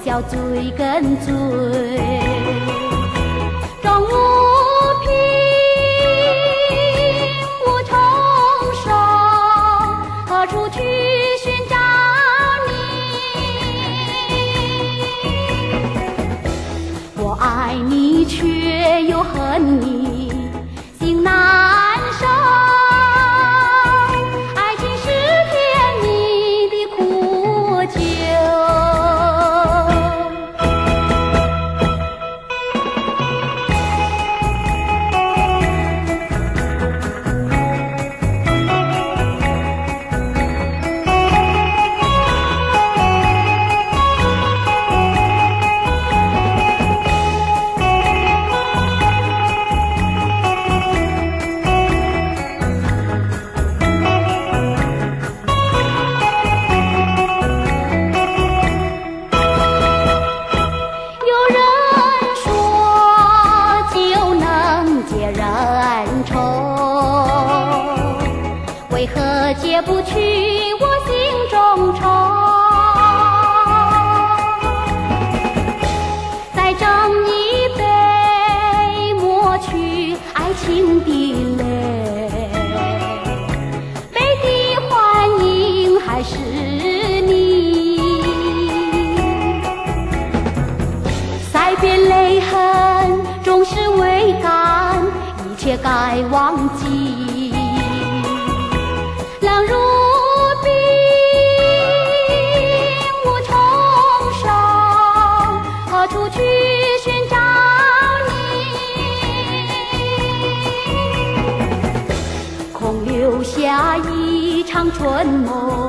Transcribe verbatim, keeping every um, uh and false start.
笑最跟嘴，终无凭无重生，何处去寻找你？我爱你却又恨你，心难受。解不去我心中愁，再斟一杯，抹去爱情的泪，悲的幻影还是你。塞别泪痕，终是未干，一切该忘记。冷如冰，无重生，何处去寻找你？空留下一场春梦。